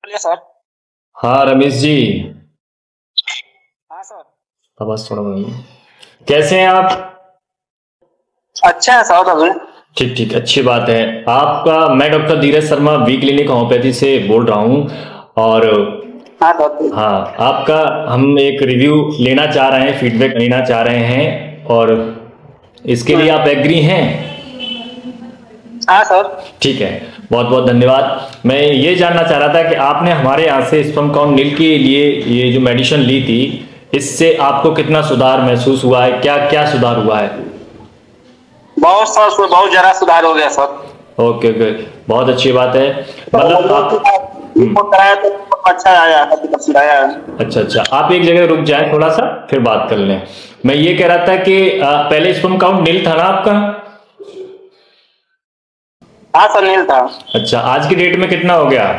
बोलिए सर। हाँ रमेश जी। हाँ सर। आवाज थोड़ा बढ़ाइए। कैसे हैं आप? अच्छा है सर अभी। ठीक ठीक, अच्छी बात है। आपका मैं doctor Dheeraj Sharma V clinic homeopathy से बोल रहा हूँ। और हाँ सर। हाँ, आपका हम एक रिव्यू लेना चाह रहे हैं, फीडबैक लेना चाह रहे हैं, और इसके लिए आप एग्री हैं? हाँ सर। ठीक है, बहुत बहुत धन्यवाद। मैं ये जानना चाह रहा था कि आपने हमारे यहाँ से स्पर्म काउंट नील के लिए ये जो मेडिसिन ली थी, इससे आपको कितना सुधार महसूस हुआ है? क्या क्या सुधार हुआ है? बहुत सर, उसमें बहुत जरा सुधार हो गया सर। ओके ओके, बहुत अच्छी बात है। तो मतलब आप रिपोर्ट कराया तो अच्छा आया, काफी पसंद आया। अच्छा अच्छा, आप एक जगह रुक जाएं थोड़ा सा, फिर बात कर लें। मैं ये कह रहा था कि पहले स्पर्म काउंट नील था ना आपका? हाँ सर, नील था। अच्छा, आज की डेट में कितना हो गया?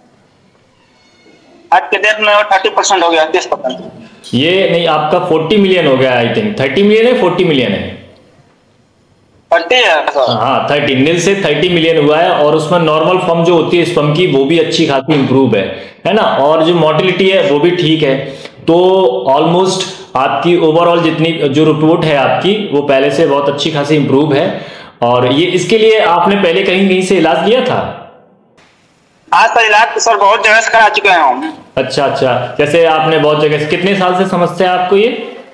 आज के डेट में 30% हो गया, 30%। ये नहीं, आपका 40 मिलियन हो गया आई थिंक। 30 मिलियन है, 40 मिलियन है? 30 है सर। हाँ 30, नील से 30 मिलियन हुआ है। और उसमें नॉर्मल फॉर्म जो होती है स्पर्म की, वो भी अच्छी खासी इंप्रूव है ना? और जो मोटिलिटी है वो भी ठीक है। तो ऑलमोस्ट आपकी ओवरऑल जितनी जो रिपोर्ट है आपकी, वो पहले से बहुत अच्छी खासी इंप्रूव है। और ये इसके लिए आपने पहले कहीं कहीं से इलाज लिया था? हाँ सर, इलाज तो सर बहुत जगह से करा चुके हैं हम। अच्छा अच्छा, जैसे आपने बहुत जगह से, कितने साल से समस्या है आपको ये?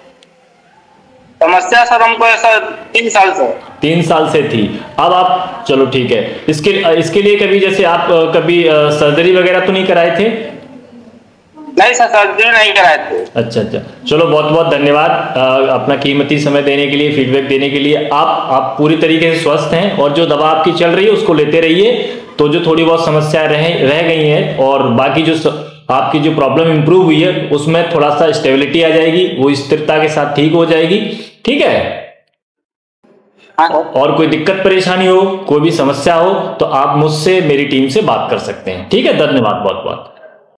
समस्या सर हमको ऐसा 3 साल से। 3 साल से थी। अब आप, चलो ठीक है। इसके लिए कभी जैसे आप कभी सर्जरी वगैरह तो नहीं कराए थे? नहीं सर, सर्जरी नहीं कराए थे। अच्छा अच्छा, चलो बहुत बहुत धन्यवाद अपना कीमती समय देने के लिए, फीडबैक देने के लिए। आप पूरी तरीके से स्वस्थ हैं, और जो दवा आपकी चल रही है उसको लेते रहिए। तो जो थोड़ी बहुत समस्याएं रह गई हैं, और बाकी जो आपकी जो प्रॉब्लम इंप्रूव हुई है, उसमें थोड़ा सा स्टेबिलिटी आ जाएगी, वो स्थिरता के साथ ठीक हो जाएगी। ठीक है? हाँ सर। और कोई दिक्कत परेशानी हो, कोई भी समस्या हो, तो आप मुझसे, मेरी टीम से बात कर सकते हैं। ठीक है, धन्यवाद बहुत बहुत।